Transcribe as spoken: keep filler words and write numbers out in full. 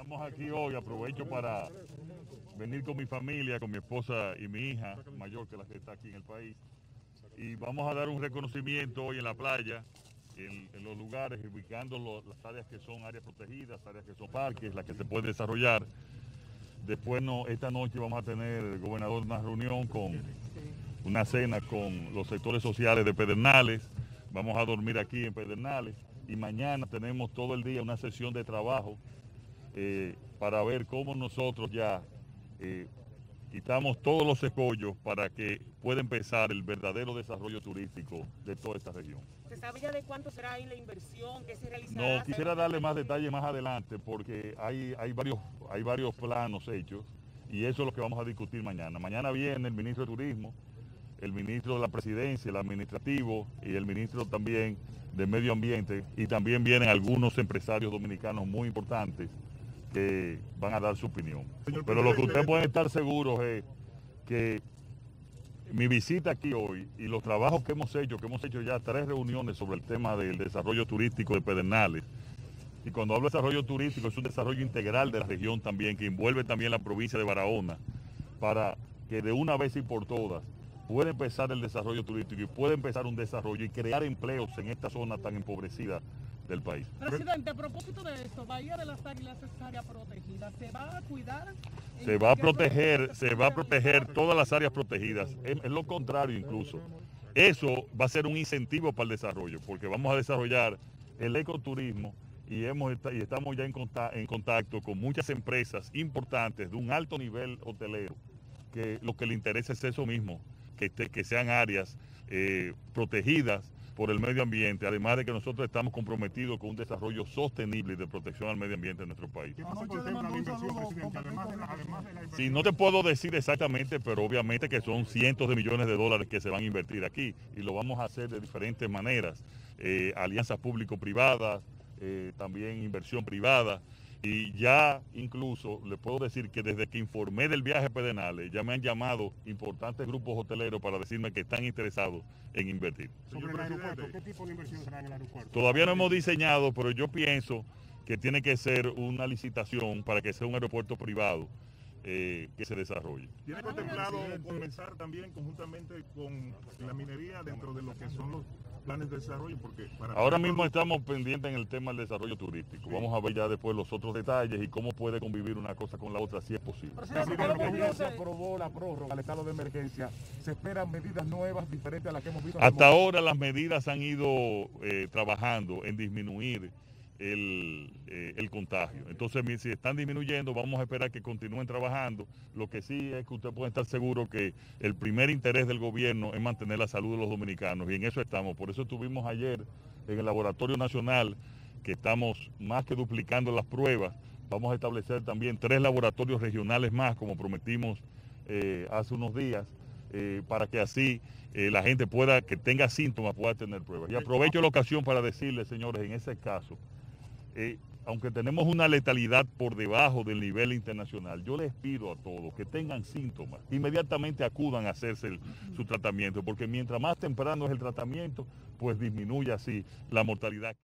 Estamos aquí hoy, aprovecho para venir con mi familia, con mi esposa y mi hija mayor, que es la que está aquí en el país. Y vamos a dar un reconocimiento hoy en la playa, en, en los lugares, ubicando los, las áreas que son áreas protegidas, áreas que son parques, las que se puede desarrollar. Después, no, esta noche vamos a tener, el gobernador, una reunión con una cena con los sectores sociales de Pedernales. Vamos a dormir aquí en Pedernales. Y mañana tenemos todo el día una sesión de trabajo eh, para ver cómo nosotros ya eh, quitamos todos los escollos para que pueda empezar el verdadero desarrollo turístico de toda esta región. ¿Se sabe ya de cuánto será ahí la inversión que se realizará? No, quisiera darle más detalles más adelante porque hay, hay, varios, hay varios planos hechos y eso es lo que vamos a discutir mañana. Mañana viene el ministro de Turismo, el ministro de la Presidencia, el administrativo y el ministro también de Medio Ambiente, y también vienen algunos empresarios dominicanos muy importantes que van a dar su opinión. Pero lo que ustedes pueden estar seguros es que mi visita aquí hoy y los trabajos que hemos hecho, que hemos hecho ya tres reuniones sobre el tema del desarrollo turístico de Pedernales, y cuando hablo de desarrollo turístico es un desarrollo integral de la región también, que envuelve también la provincia de Barahona, para que de una vez y por todas puede empezar el desarrollo turístico y puede empezar un desarrollo y crear empleos en esta zona tan empobrecida del país. Presidente, a propósito de esto, Bahía de las Águilas es área protegida, ¿se va a cuidar? Se va a proteger, se va a proteger todas las áreas protegidas, es, es lo contrario incluso. Eso va a ser un incentivo para el desarrollo, porque vamos a desarrollar el ecoturismo y, hemos, y estamos ya en contacto, en contacto con muchas empresas importantes de un alto nivel hotelero, que lo que le interesa es eso mismo, que, que sean áreas eh, protegidas por el medio ambiente, además de que nosotros estamos comprometidos con un desarrollo sostenible y de protección al medio ambiente en nuestro país. Sí, no te puedo decir exactamente, pero obviamente que son cientos de millones de dólares que se van a invertir aquí y lo vamos a hacer de diferentes maneras, eh, alianzas público-privadas, eh, también inversión privada. Y ya incluso le puedo decir que desde que informé del viaje a Pedernales, ya me han llamado importantes grupos hoteleros para decirme que están interesados en invertir. Sobre el aeropuerto, ¿qué tipo de inversión será en el aeropuerto? Todavía no hemos diseñado, pero yo pienso que tiene que ser una licitación para que sea un aeropuerto privado eh, que se desarrolle. ¿Tiene contemplado comenzar también conjuntamente con la minería dentro de lo que son los planes de desarrollo? Porque para ahora mismo estamos pendientes en el tema del desarrollo turístico. Vamos a ver ya después los otros detalles y cómo puede convivir una cosa con la otra, si es posible. Se aprobó la prórroga al estado de emergencia. ¿Se esperan medidas nuevas diferentes a las que hemos visto? Hasta ahora las medidas han ido eh, trabajando en disminuir el, eh, el contagio. Entonces, si están disminuyendo, vamos a esperar que continúen trabajando. Lo que sí es que usted puede estar seguro que el primer interés del gobierno es mantener la salud de los dominicanos y en eso estamos. Por eso estuvimos ayer en el Laboratorio Nacional, que estamos más que duplicando las pruebas. Vamos a establecer también tres laboratorios regionales más, como prometimos eh, hace unos días, eh, para que así eh, la gente pueda, que tenga síntomas, pueda tener pruebas. Y aprovecho la ocasión para decirles, señores, en ese caso, Eh, aunque tenemos una letalidad por debajo del nivel internacional, yo les pido a todos que tengan síntomas, inmediatamente acudan a hacerse el, su tratamiento, porque mientras más temprano es el tratamiento, pues disminuye así la mortalidad.